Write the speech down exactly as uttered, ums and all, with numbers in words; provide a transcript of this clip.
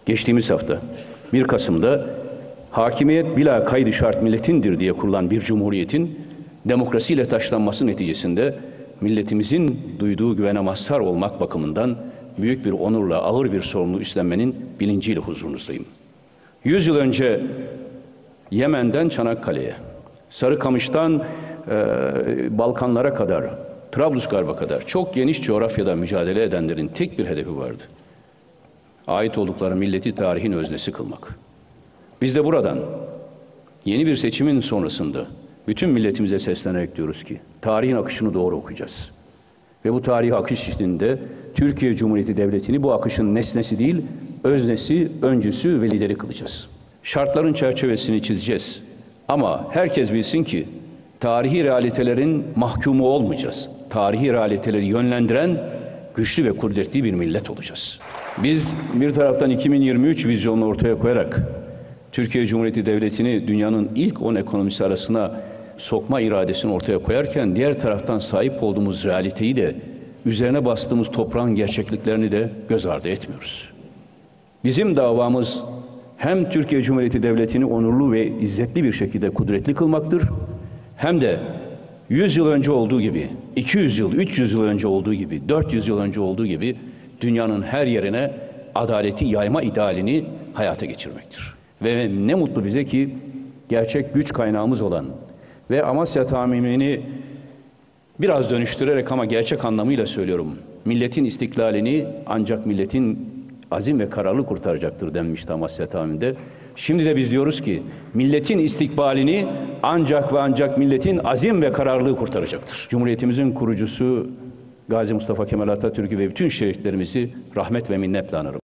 Geçtiğimiz hafta bir Kasım'da hakimiyet bila kaydı şart milletindir diye kurulan bir cumhuriyetin demokrasiyle taşlanması neticesinde milletimizin duyduğu güvene mazhar olmak bakımından büyük bir onurla ağır bir sorumluluğu üstlenmenin bilinciyle huzurunuzdayım. Yüz yıl önce Yemen'den Çanakkale'ye, Sarıkamış'tan e, Balkanlara kadar, Trablusgarp'a kadar çok geniş coğrafyada mücadele edenlerin tek bir hedefi vardı. Ait oldukları milleti tarihin öznesi kılmak. Biz de buradan yeni bir seçimin sonrasında bütün milletimize seslenerek diyoruz ki tarihin akışını doğru okuyacağız. Ve bu tarihi akış içinde Türkiye Cumhuriyeti Devleti'ni bu akışın nesnesi değil, öznesi, öncüsü ve lideri kılacağız. Şartların çerçevesini çizeceğiz. Ama herkes bilsin ki tarihi realitelerin mahkumu olmayacağız. Tarihi realiteleri yönlendiren güçlü ve kudretli bir millet olacağız. Biz bir taraftan iki bin yirmi üç vizyonunu ortaya koyarak Türkiye Cumhuriyeti Devleti'ni dünyanın ilk on ekonomisi arasına sokma iradesini ortaya koyarken diğer taraftan sahip olduğumuz realiteyi de üzerine bastığımız toprağın gerçekliklerini de göz ardı etmiyoruz. Bizim davamız hem Türkiye Cumhuriyeti Devleti'ni onurlu ve izzetli bir şekilde kudretli kılmaktır, hem de yüz yıl önce olduğu gibi, iki yüz yıl, üç yüz yıl önce olduğu gibi, dört yüz yıl önce olduğu gibi dünyanın her yerine adaleti yayma idealini hayata geçirmektir. Ve ne mutlu bize ki gerçek güç kaynağımız olan ve Amasya Tamimi'ni biraz dönüştürerek ama gerçek anlamıyla söylüyorum, milletin istiklalini ancak milletin azim ve kararlı kurtaracaktır denmişti Amasya Tamimi'de. Şimdi de biz diyoruz ki milletin istikbalini ancak ve ancak milletin azim ve kararlılığı kurtaracaktır. Cumhuriyetimizin kurucusu Gazi Mustafa Kemal Atatürk'ü ve bütün şehitlerimizi rahmet ve minnetle anarım.